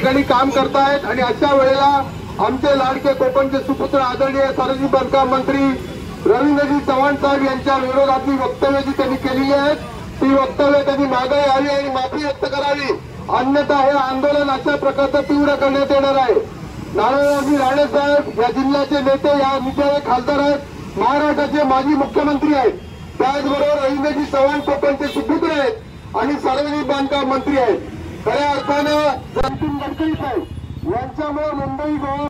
ठिकाणी काम करतायत आणि अशा वेळेला आमचे लाडके कोकणचे सुपुत्र आदरणीय सार्वजनिक बांधकाम मंत्री रवींद्रजी चव्हाण साहेब यांच्या विरोधातली वक्तव्य जी त्यांनी केलेली आहेत ती वक्तव्य त्यांनी मागे यावी आणि माफी व्यक्त करावी, अन्यथा हे आंदोलन अशा प्रकारचं तीव्र करण्यात येणार आहे। नारायणरावजी राणे साहेब या जिल्ह्याचे नेते, या जिल्ह्याचे खासदार आहेत, महाराष्ट्राचे माजी मुख्यमंत्री आहेत, त्याचबरोबर रवींद्रजी चव्हाण कोकणचे सुपुत्र आहेत आणि सार्वजनिक बांधकाम मंत्री आहेत। खऱ्या अर्थानं जयंती गडकरी साहेब यांच्यामुळे मुंबई गोवा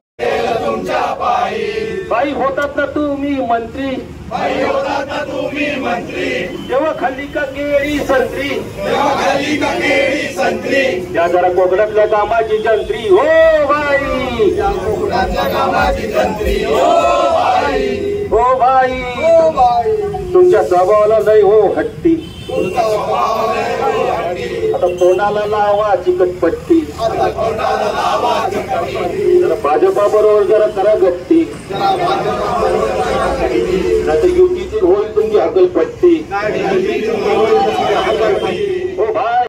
बाई होतात ना तुम्ही मंत्री, बाई होतात ना तुम्ही मंत्री, जेव्हा खाल्ली का केळी संत्री, तेव्हा खाली का केळी संत्री, त्या जरा कोकणातल्या कामाची जंत्री हो बाई, या कोकणाच्या कामाची जंत्री हो बाई, हो बाई, हो बाई, तुमच्या स्वभावाला नाही हो हट्टी, तुमचा स्वभाव लय हो हट्टी, आता तोंडाला लावा चिकटपट्टी, आता कोणाला लावा चिकटपट्टी, जरा भाजपा बरोबर जरा करा गट्टी, जरा भाजपाबरोबर करा गट्टी, नाही तर युतीची होईल तुमची हकलपट्टी नाही युतीची होईल तुमची हकलपट्टी, हो भाई।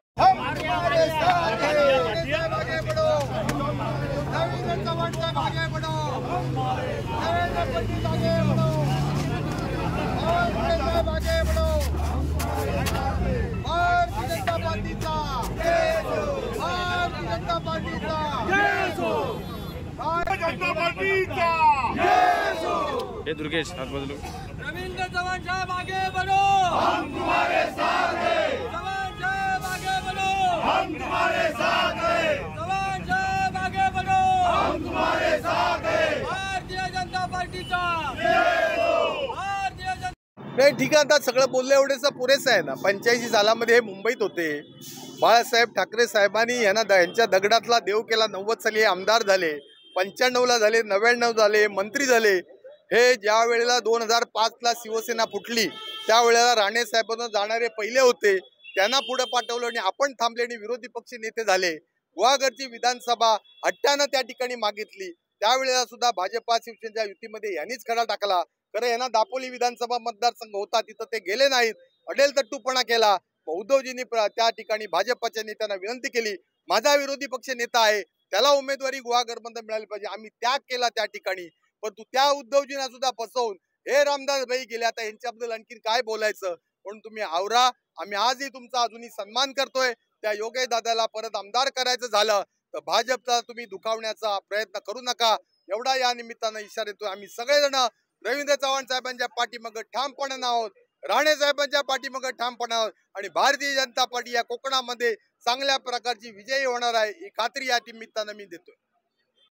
हे दुर्गेश हाथ बदलो। रविंद्र चव्हाण साहब आगे बढ़ो, हम तुम्हारे साथ हैं, चव्हाण साहब आगे बढ़ो, हम तुम्हारे साथ हैं, चव्हाण साहब आगे बढ़ो, हम तुम्हारे साथ हैं, भारतीय जनता पार्टीचा भारतीय जनता। नाही ठीक आहे, आता सगळं बोललं एवढेच पुरेसं आहे ना। 85 सालामध्ये हे मुंबईत होते, बाळासाहेब ठाकरे साहेबांनी यांच्या दगडातला देव केला। 90 साली आमदार झाले, 95ला झाले, 99 झाले, मंत्री झाले। हे ज्या वेळेला 2005ला शिवसेना फुटली त्यावेळेला राणे साहेबांना जाणारे पहिले होते, त्यांना पुढे पाठवलं आणि आपण थांबले आणि विरोधी पक्ष नेते झाले। गुहागरची विधानसभा हट्टानं त्या ठिकाणी मागितली, त्यावेळेला सुद्धा भाजपा शिवसेनेच्या युतीमध्ये यांनीच खडा टाकला। खरं यांना दापोली विधानसभा मतदारसंघ होता, तिथं ते गेले नाहीत, अडेलतट्टूपणा केला। उद्धवजींनी त्या ठिकाणी भाजपच्या नेत्यांना विनंती केली, माझा विरोधी पक्ष नेता आहे, त्याला उमेदवारी गुहागरमध्ये मिळाली पाहिजे, आम्ही त्याग केला त्या ठिकाणी। परंतु त्या उद्धवजींना सुद्धा फसवून हे रामदास भाई गेले। आता यांच्याबद्दल आणखी काय बोलायचं, पण तुम्ही आवरा। आम्ही आजही तुमचा अजूनही सन्मान करतोय। त्या योगेश दादाला परत आमदार करायचं झालं तर भाजपचा तुम्ही दुखावण्याचा प्रयत्न करू नका, एवढा या निमित्तानं इशारा देतोय। आम्ही सगळेजण रवींद्र चव्हाण साहेबांच्या पाठीमागे ठामपणानं आहोत, राणे साहेबांच्या पाठीमागे ठामपणा आहोत आणि भारतीय जनता पार्टी या कोकणामध्ये चांगल्या प्रकारची विजयी होणार आहे ही खात्री या निमित्तानं मी देतोय।